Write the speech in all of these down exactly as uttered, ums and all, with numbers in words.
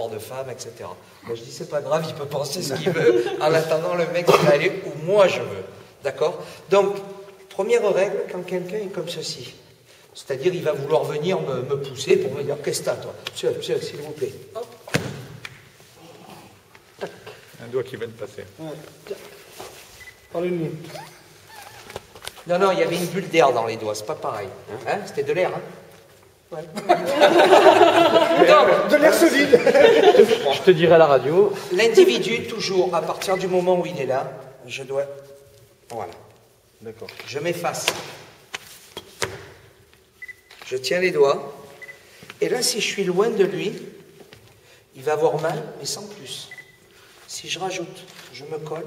de femme, et cetera. Moi, je dis, c'est pas grave, il peut penser ce qu'il veut. En attendant, le mec, il va aller où moi je veux. D'accord? Donc, première règle, quand quelqu'un est comme ceci, c'est-à-dire, il va vouloir venir me, me pousser pour me dire, qu'est-ce que t'as, toi? Monsieur, monsieur, s'il vous plaît. Hop. Un doigt qui vient de passer. Ouais. Parlez-nous. Non, non, il y avait une bulle d'air dans les doigts, c'est pas pareil. Hein? C'était de l'air, hein? Ouais. Donc, de l'air solide. Je te dirai à la radio. L'individu, toujours, à partir du moment où il est là, je dois... Voilà. D'accord. Je m'efface. Je tiens les doigts. Et là, si je suis loin de lui, il va avoir mal, mais sans plus. Si je rajoute, je me colle.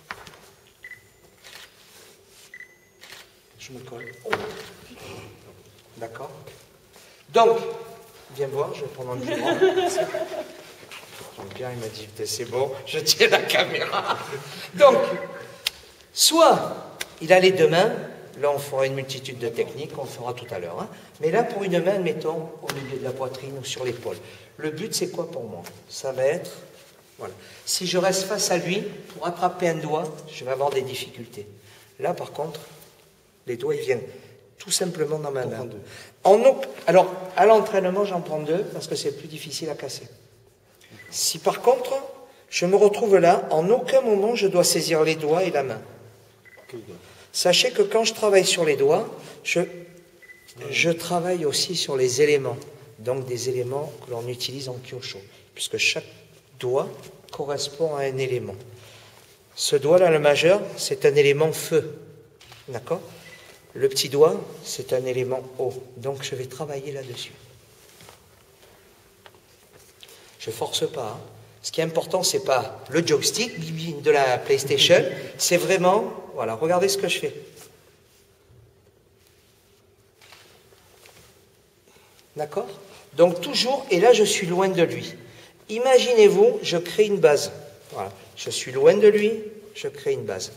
Je me colle. D'accord? Donc, viens voir, je vais prendre un bureau. Jean-Pierre, il m'a dit, c'est bon, je tiens la caméra. Donc, soit il a les deux mains, là on fera une multitude de techniques, on le fera tout à l'heure. Hein. Mais là, pour une main, mettons au milieu de la poitrine ou sur l'épaule. Le but, c'est quoi pour moi? Ça va être, voilà. Si je reste face à lui, pour attraper un doigt, je vais avoir des difficultés. Là, par contre, les doigts, ils viennent tout simplement dans ma main. En, alors, à l'entraînement, j'en prends deux, parce que c'est plus difficile à casser. Si par contre, je me retrouve là, en aucun moment, je dois saisir les doigts et la main. Sachez que quand je travaille sur les doigts, je, je travaille aussi sur les éléments. Donc des éléments que l'on utilise en kyosho, puisque chaque doigt correspond à un élément. Ce doigt-là, le majeur, c'est un élément feu. D'accord? Le petit doigt, c'est un élément eau. Donc je vais travailler là-dessus. Je ne force pas. Hein. Ce qui est important, ce n'est pas le joystick de la PlayStation, c'est vraiment, voilà, regardez ce que je fais. D'accord? Donc toujours, et là je suis loin de lui. Imaginez-vous, je crée une base. Voilà. Je suis loin de lui, je crée une base.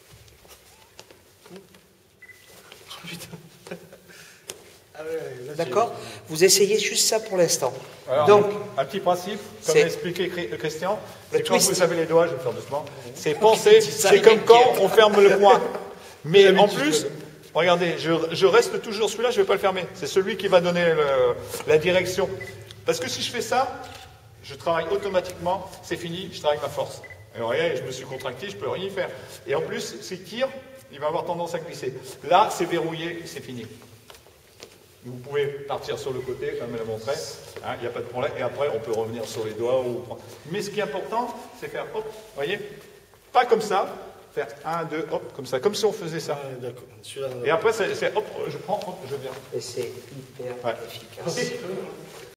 D'accord? Vous essayez juste ça pour l'instant. Donc, un petit principe, comme l'a expliqué Christian, c'est quand vous avez les doigts, je vais faire doucement, c'est penser, c'est comme quand on ferme le poing. Mais en plus, regardez, je, je reste toujours celui-là, je ne vais pas le fermer. C'est celui qui va donner le, la direction. Parce que si je fais ça, je travaille automatiquement, c'est fini, je travaille ma force. Et vous voyez, je me suis contracté, je ne peux rien y faire. Et en plus, s'il tire, il va avoir tendance à glisser. Là, c'est verrouillé, c'est fini. Vous pouvez partir sur le côté, comme elle a montré, il hein, n'y a pas de problème, et après on peut revenir sur les doigts. Ou... Mais ce qui est important, c'est faire hop, vous voyez, pas comme ça, faire un, deux, hop, comme ça, comme si on faisait ça. Ah, d'accord. Et après, c'est hop, je prends, hop, je viens. Et c'est hyper ouais. efficace.